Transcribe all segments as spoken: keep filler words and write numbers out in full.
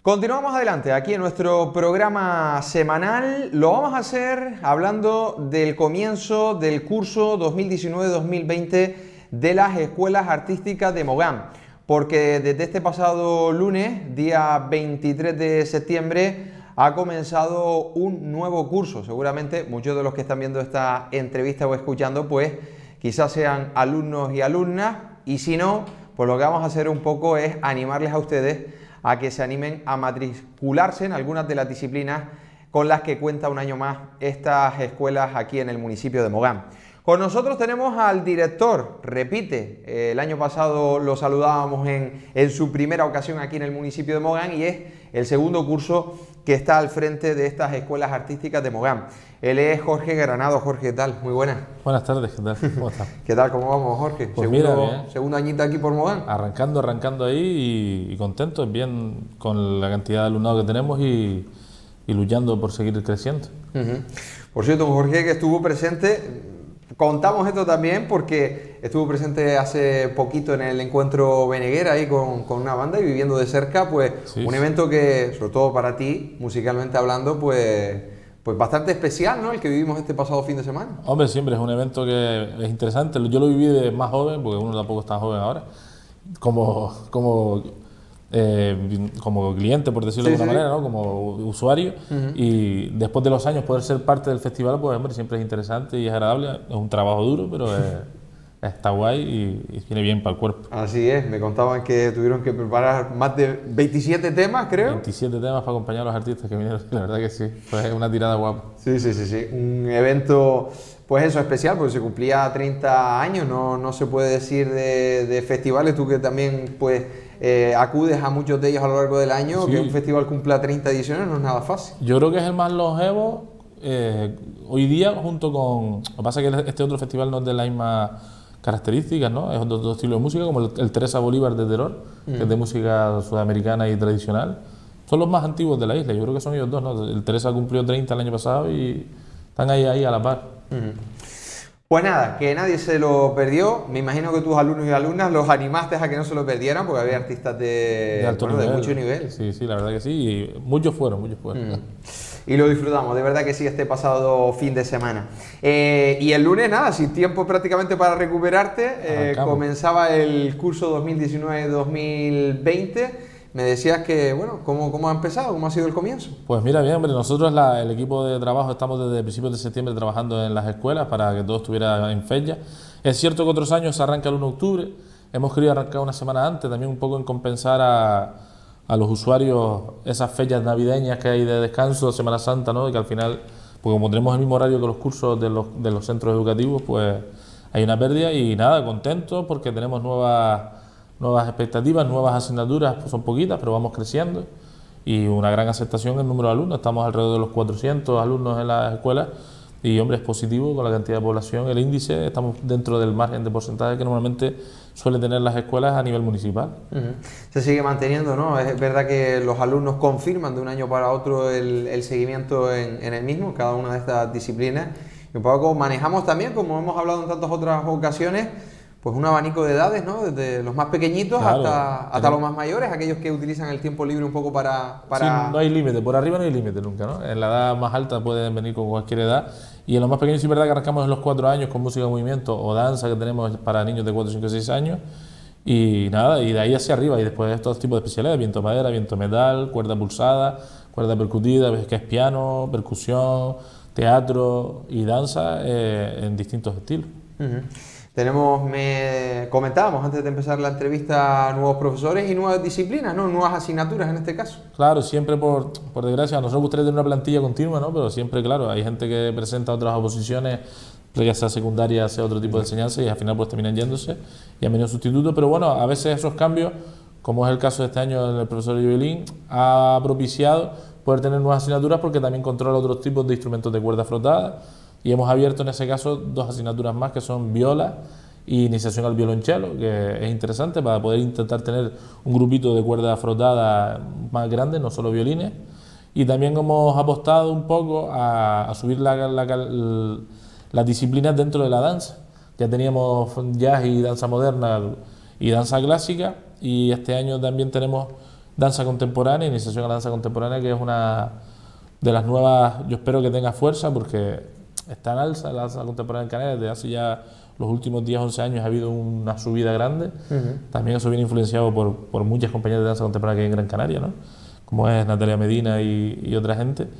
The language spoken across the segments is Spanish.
Continuamos adelante aquí en nuestro programa semanal. Lo vamos a hacer hablando del comienzo del curso dos mil diecinueve dos mil veinte de las escuelas artísticas de Mogán, porque desde este pasado lunes, día veintitrés de septiembre, ha comenzado un nuevo curso. Seguramente muchos de los que están viendo esta entrevista o escuchando, pues quizás sean alumnos y alumnas, y si no, pues lo que vamos a hacer un poco es animarles a ustedes a que se animen a matricularse en algunas de las disciplinas con las que cuenta un año más estas escuelas aquí en el municipio de Mogán. Con nosotros tenemos al director, repite, eh, el año pasado lo saludábamos en, en su primera ocasión aquí en el municipio de Mogán y es el segundo curso que está al frente de estas escuelas artísticas de Mogán. Él es Jorge Granado. Jorge, ¿qué tal? Muy buenas. Buenas tardes, ¿qué tal? ¿Cómo estás? ¿Qué tal? ¿Cómo vamos, Jorge? Pues segundo, mira, bien. Segundo añito aquí por Mogán. Arrancando, arrancando ahí y, y contentos, bien con la cantidad de alumnado que tenemos y, y luchando por seguir creciendo. Uh-huh. Por cierto, Jorge, que estuvo presente, contamos esto también porque estuvo presente hace poquito en el encuentro Beneguera ahí con, con una banda y viviendo de cerca, pues sí, un sí. evento que, sobre todo para ti, musicalmente hablando, pues... Pues bastante especial, ¿no? El que vivimos este pasado fin de semana. Hombre, siempre es un evento que es interesante. Yo lo viví de más joven, porque uno tampoco está joven ahora, como, como, eh, como cliente, por decirlo sí, de alguna sí. manera, ¿no? Como usuario. Uh-huh. Y después de los años poder ser parte del festival, pues hombre, siempre es interesante y es agradable. Es un trabajo duro, pero es... está guay y, y viene bien para el cuerpo. Así es, me contaban que tuvieron que preparar más de veintisiete temas, creo. veintisiete temas para acompañar a los artistas que vinieron, la verdad que sí, fue una tirada guapa. Sí, sí, sí, sí, un evento, pues eso, especial, porque se cumplía treinta años, no, no se puede decir de, de festivales, tú que también pues eh, acudes a muchos de ellos a lo largo del año, sí. Que un festival cumpla treinta ediciones no es nada fácil. Yo creo que es el más longevo eh, hoy día, junto con, lo que pasa es que este otro festival no es de la misma características, ¿no? Es otro, otro estilo de música, como el, el Teresa Bolívar de Terror, mm. que es de música sudamericana y tradicional. Son los más antiguos de la isla, yo creo que son ellos dos, ¿no? El Teresa cumplió treinta el año pasado y están ahí, ahí a la par. Mm. Pues nada, que nadie se lo perdió. Me imagino que tus alumnos y alumnas los animaste a que no se lo perdieran, porque había artistas de, de, alto bueno, nivel. de mucho nivel. Sí, sí, la verdad que sí, y muchos fueron, muchos fueron. Mm. Y lo disfrutamos, de verdad que sí, este pasado fin de semana. Eh, y el lunes, nada, sin tiempo prácticamente para recuperarte, eh, comenzaba el curso dos mil diecinueve dos mil veinte. Me decías que, bueno, ¿cómo, ¿cómo ha empezado? ¿Cómo ha sido el comienzo? Pues mira, bien, hombre, nosotros, la, el equipo de trabajo, estamos desde principios de septiembre trabajando en las escuelas para que todo estuviera en fecha. Es cierto que otros años se arranca el uno de octubre, hemos querido arrancar una semana antes, también un poco en compensar a... a los usuarios esas fechas navideñas que hay de descanso, Semana Santa, ¿no? Y que al final, pues como tenemos el mismo horario que los cursos de los, de los centros educativos, pues hay una pérdida y nada, contentos porque tenemos nuevas, nuevas expectativas, nuevas asignaturas, pues son poquitas, pero vamos creciendo y una gran aceptación en el número de alumnos, estamos alrededor de los cuatrocientos alumnos en las escuelas y hombre, es positivo con la cantidad de población, el índice, estamos dentro del margen de porcentaje que normalmente suelen tener las escuelas a nivel municipal. Uh-huh. Se sigue manteniendo, ¿no? Es verdad que los alumnos confirman de un año para otro el, el seguimiento en, en el mismo, cada una de estas disciplinas. Y un poco manejamos también, como hemos hablado en tantas otras ocasiones, pues un abanico de edades, ¿no? Desde los más pequeñitos claro, hasta, hasta los más mayores, aquellos que utilizan el tiempo libre un poco para... para... Sí, no hay límite, por arriba no hay límite nunca, ¿no? En la edad más alta pueden venir con cualquier edad y en los más pequeños sí es verdad que arrancamos en los cuatro años con música de movimiento o danza que tenemos para niños de cuatro, cinco, seis años y nada, y de ahí hacia arriba y después de estos tipos de especialidades, viento madera, viento metal, cuerda pulsada, cuerda percutida, que es piano, percusión, teatro y danza eh, en distintos estilos. Uh-huh. Tenemos, me comentábamos antes de empezar la entrevista, nuevos profesores y nuevas disciplinas, ¿no? Nuevas asignaturas en este caso. Claro, siempre por, por desgracia, a nosotros gustaría tener una plantilla continua, ¿no? Pero siempre, claro, hay gente que presenta otras oposiciones, ya sea secundaria, sea otro tipo de enseñanza y al final pues terminan yéndose y han venido sustitutos, pero bueno, a veces esos cambios, como es el caso de este año el profesor de violín, ha propiciado poder tener nuevas asignaturas porque también controla otros tipos de instrumentos de cuerda frotada. Y hemos abierto en ese caso dos asignaturas más que son viola y iniciación al violonchelo, que es interesante para poder intentar tener un grupito de cuerda frotada más grande, no solo violines. Y también hemos apostado un poco a, a subir la, la, la, las disciplinas dentro de la danza. Ya teníamos jazz y danza moderna y danza clásica y este año también tenemos danza contemporánea, iniciación a la danza contemporánea, que es una de las nuevas, yo espero que tenga fuerza, porque está en alza la danza contemporánea en Canarias. Desde hace ya los últimos diez, once años ha habido una subida grande. Uh-huh. También eso viene influenciado por, por muchas compañías de danza contemporánea que hay en Gran Canaria, ¿no? Como es Natalia Medina y, y otra gente.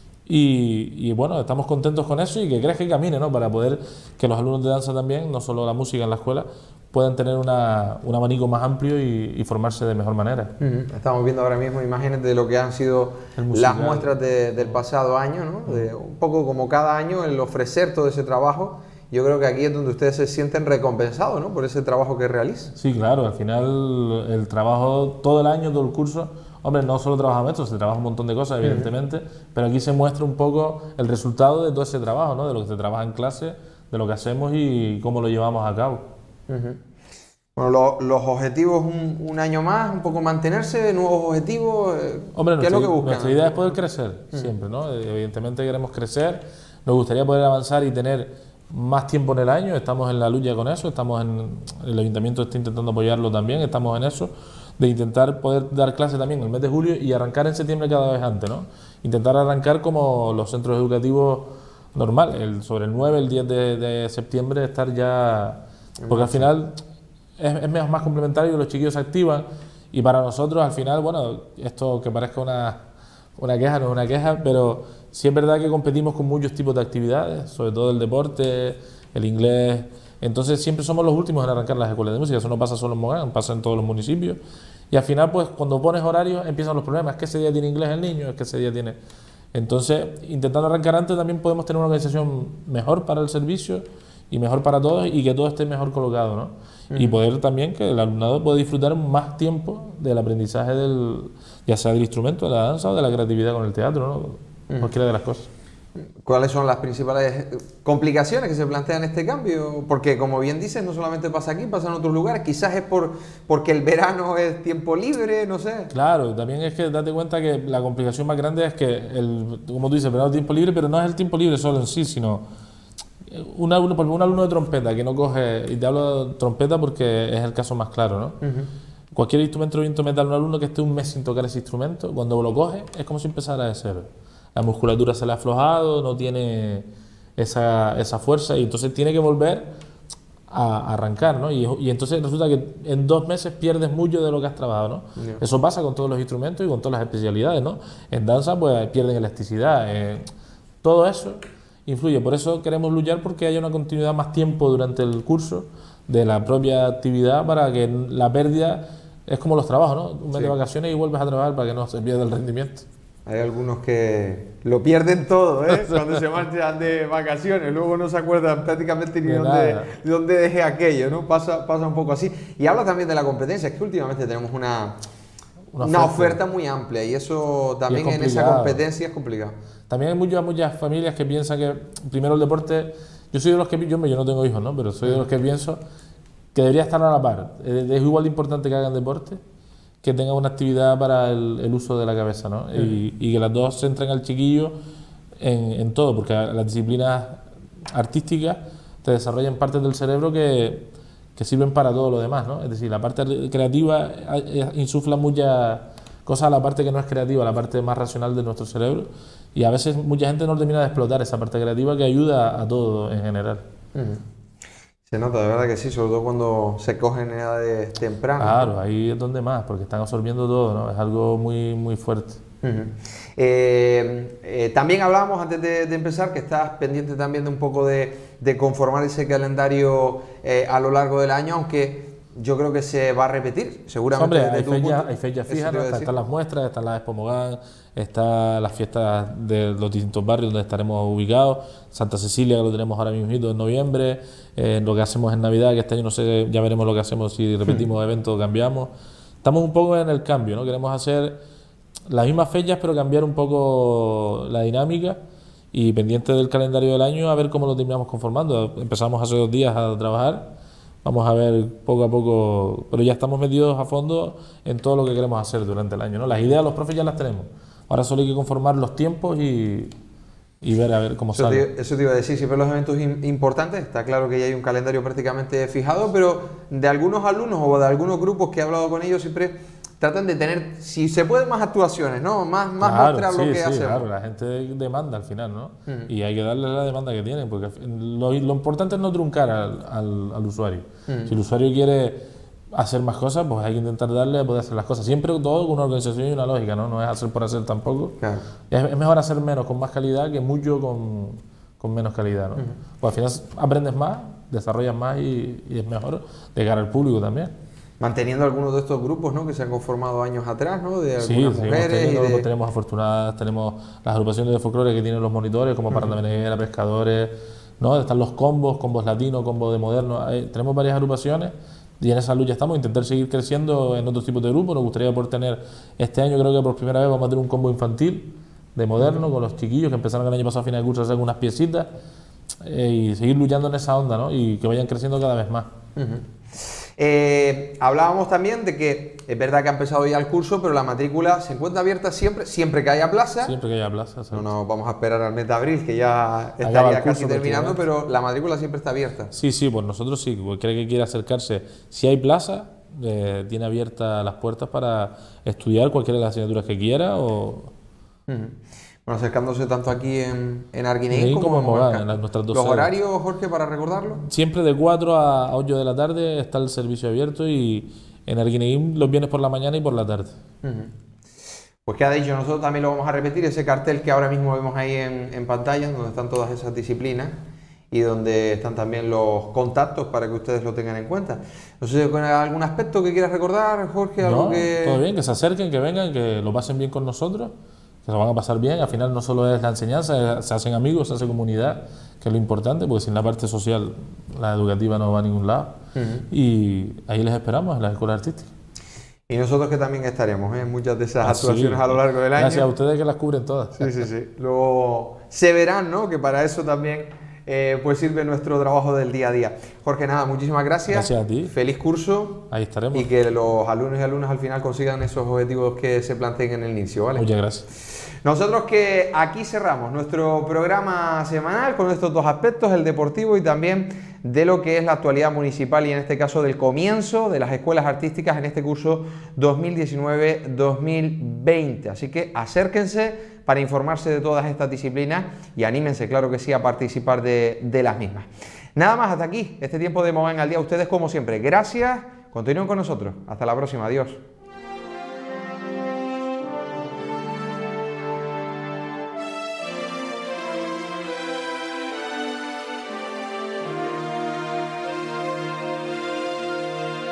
Y, y bueno, estamos contentos con eso y que crezca y camine, ¿no? Para poder que los alumnos de danza también, no solo la música en la escuela, puedan tener una, un abanico más amplio y, y formarse de mejor manera. Uh-huh. Estamos viendo ahora mismo imágenes de lo que han sido las muestras de, del pasado año, ¿no? De, un poco como cada año el ofrecer todo ese trabajo. Yo creo que aquí es donde ustedes se sienten recompensados, ¿no? Por ese trabajo que realizan. Sí, claro, al final el trabajo todo el año, todo el curso, hombre, no solo trabajamos esto, se trabaja un montón de cosas, evidentemente, uh-huh. pero aquí se muestra un poco el resultado de todo ese trabajo, ¿no? De lo que se trabaja en clase, de lo que hacemos y cómo lo llevamos a cabo. Uh-huh. Bueno, lo, los objetivos un, un año más, un poco mantenerse, nuevos objetivos, hombre, ¿qué es lo que buscan? Nuestra idea es poder crecer, uh-huh. siempre, ¿no? Evidentemente queremos crecer, nos gustaría poder avanzar y tener más tiempo en el año, estamos en la lucha con eso, estamos en, el Ayuntamiento está intentando apoyarlo también, estamos en eso, de intentar poder dar clase también en el mes de julio y arrancar en septiembre cada vez antes, ¿no? Intentar arrancar como los centros educativos normal, el, sobre el nueve, el diez de, de septiembre estar ya, porque al final es, es más complementario, los chiquillos se activan y para nosotros al final, bueno, esto que parezca una, una queja, no es una queja, pero sí es verdad que competimos con muchos tipos de actividades, sobre todo el deporte, el inglés, entonces siempre somos los últimos en arrancar las escuelas de música, eso no pasa solo en Mogán, pasa en todos los municipios y al final pues cuando pones horarios empiezan los problemas, es que ese día tiene inglés el niño, es que ese día tiene... Entonces intentando arrancar antes también podemos tener una organización mejor para el servicio y mejor para todos y que todo esté mejor colocado, ¿no? Uh-huh. Y poder también que el alumnado pueda disfrutar más tiempo del aprendizaje del, ya sea del instrumento, de la danza o de la creatividad con el teatro, ¿no? Uh-huh. Cualquiera de las cosas. ¿Cuáles son las principales complicaciones que se plantean en este cambio? Porque, como bien dices, no solamente pasa aquí, pasa en otros lugares. Quizás es por porque el verano es tiempo libre, no sé. Claro, también es que date cuenta que la complicación más grande es que, el, como tú dices, el verano es tiempo libre, pero no es el tiempo libre solo en sí, sino un alumno, un alumno de trompeta que no coge, y te hablo de trompeta porque es el caso más claro, ¿no? Uh-huh. Cualquier instrumento de viento metal, un alumno que esté un mes sin tocar ese instrumento, cuando lo coge es como si empezara de cero. La musculatura se le ha aflojado, no tiene esa, esa fuerza y entonces tiene que volver a, a arrancar, ¿no? Y, y entonces resulta que en dos meses pierdes mucho de lo que has trabajado, ¿no? Yeah. Eso pasa con todos los instrumentos y con todas las especialidades, ¿no? En danza pues pierden elasticidad, eh, todo eso influye, por eso queremos luchar porque haya una continuidad más tiempo durante el curso de la propia actividad para que la pérdida es como los trabajos, ¿no? Un mes sí. de vacaciones y vuelves a trabajar para que no se pierda el rendimiento. Hay algunos que lo pierden todo, ¿eh? Cuando se marchan de vacaciones, luego no se acuerdan prácticamente ni de dónde, dónde dejé aquello, ¿no? Pasa, pasa un poco así. Y habla también de la competencia, es que últimamente tenemos una, una, una oferta muy amplia y eso también y en esa competencia es complicado. También hay muchas, muchas familias que piensan que primero el deporte, yo soy de los que, yo, yo no tengo hijos, ¿no? Pero soy de los que pienso que debería estar a la par. Es igual de importante que hagan deporte que tenga una actividad para el, el uso de la cabeza, ¿no? Mm. Y, y que las dos centren al chiquillo en, en todo, porque las disciplinas artísticas te desarrollan partes del cerebro que, que sirven para todo lo demás, ¿no? Es decir, la parte creativa insufla muchas cosas a la parte que no es creativa, la parte más racional de nuestro cerebro, y a veces mucha gente no termina de explotar esa parte creativa que ayuda a todo en general. Mm. Se nota, de verdad que sí, sobre todo cuando se cogen en edades tempranas. Claro, ahí es donde más, porque están absorbiendo todo, ¿no? Es algo muy, muy fuerte. Uh-huh. eh, eh, también hablábamos antes de, de empezar que estás pendiente también de un poco de, de conformar ese calendario eh, a lo largo del año, aunque yo creo que se va a repetir, seguramente. Hombre, hay, fecha, hay fechas fijas, ¿no? Está, están las muestras, están las Expo Mogán, están las fiestas de los distintos barrios donde estaremos ubicados, Santa Cecilia, que lo tenemos ahora mismo en noviembre, eh, lo que hacemos en Navidad, que este año no sé, ya veremos lo que hacemos, si repetimos eventos o cambiamos. Estamos un poco en el cambio, ¿no? Queremos hacer las mismas fechas, pero cambiar un poco la dinámica y pendiente del calendario del año, a ver cómo lo terminamos conformando. Empezamos hace dos días a trabajar. Vamos a ver poco a poco, pero ya estamos metidos a fondo en todo lo que queremos hacer durante el año, ¿no? Las ideas los profes ya las tenemos, ahora solo hay que conformar los tiempos y, y ver a ver cómo eso sale. Te, eso te iba a decir, siempre los eventos in, importantes, está claro que ya hay un calendario prácticamente fijado, pero de algunos alumnos o de algunos grupos que he hablado con ellos siempre tratan de tener, si se puede, más actuaciones, ¿no? Más, más claro, mostrar sí, lo que sí, hacemos. Claro, la gente demanda al final, ¿no? Uh-huh. Y hay que darle la demanda que tienen, porque lo, lo importante es no truncar al, al, al usuario. Uh-huh. Si el usuario quiere hacer más cosas, pues hay que intentar darle a poder hacer las cosas. Siempre todo con una organización y una lógica, ¿no? No es hacer por hacer tampoco. Claro. Es, es mejor hacer menos con más calidad que mucho con, con menos calidad, ¿no? Uh-huh. Pues al final aprendes más, desarrollas más y, y es mejor de cara al público también. Manteniendo algunos de estos grupos, ¿no?, que se han conformado años atrás, ¿no?, de algunas sí, mujeres. Teniendo, y de... tenemos afortunadas, tenemos las agrupaciones de folclore que tienen los monitores, como uh-huh. Parranda Meneguera, Pescadores, ¿no? Están los combos, combos latinos, combos de moderno. Hay, tenemos varias agrupaciones y en esa lucha estamos, intentar seguir creciendo en otros tipos de grupos. Nos gustaría poder tener, este año creo que por primera vez vamos a tener un combo infantil de moderno, uh-huh. con los chiquillos que empezaron el año pasado a final de curso a hacer unas piecitas eh, y seguir luchando en esa onda, ¿no? Y que vayan creciendo cada vez más. Uh-huh. Eh, hablábamos también de que es verdad que ha empezado ya el curso, pero la matrícula se encuentra abierta siempre, siempre que haya plaza. Siempre que haya plaza. No nos vamos a esperar al mes de abril, que ya estaría casi terminando, pero la matrícula siempre está abierta. Sí, sí, pues nosotros sí, cualquiera que quiera acercarse, si hay plaza, eh, tiene abiertas las puertas para estudiar cualquiera de las asignaturas que quiera o... Uh-huh. Bueno, acercándose tanto aquí en, en Arguineguín como, como en Mogán, en en nuestras dos ¿Los sedes. horarios, Jorge, para recordarlo? Siempre de cuatro a ocho de la tarde está el servicio abierto y en Arguineguín los viernes por la mañana y por la tarde. Uh-huh. Pues queda dicho, nosotros también lo vamos a repetir, ese cartel que ahora mismo vemos ahí en, en pantalla, donde están todas esas disciplinas y donde están también los contactos para que ustedes lo tengan en cuenta. No sé, ¿con algún aspecto que quieras recordar, Jorge? ¿Algo no, que... todo bien, que se acerquen, que vengan, que lo pasen bien con nosotros, que se lo van a pasar bien. Al final no solo es la enseñanza, se hacen amigos, se hace comunidad, que es lo importante, porque sin la parte social, la educativa no va a ningún lado. Uh-huh. Y ahí les esperamos en las escuelas artísticas. Y nosotros que también estaremos en ¿eh? muchas de esas ah, actuaciones sí. a lo largo del año. Gracias a ustedes que las cubren todas. Sí, sí, sí. Luego se verán, ¿no?, que para eso también eh, pues sirve nuestro trabajo del día a día. Jorge, nada, muchísimas gracias. Gracias a ti. Feliz curso. Ahí estaremos. Y que los alumnos y alumnas al final consigan esos objetivos que se planteen en el inicio, ¿vale? Muchas gracias. Nosotros que aquí cerramos nuestro programa semanal con estos dos aspectos, el deportivo y también de lo que es la actualidad municipal y en este caso del comienzo de las escuelas artísticas en este curso dos mil diecinueve dos mil veinte. Así que acérquense para informarse de todas estas disciplinas y anímense, claro que sí, a participar de, de las mismas. Nada más, hasta aquí este tiempo de Mogán al Día. Ustedes como siempre, gracias, continúen con nosotros. Hasta la próxima, adiós.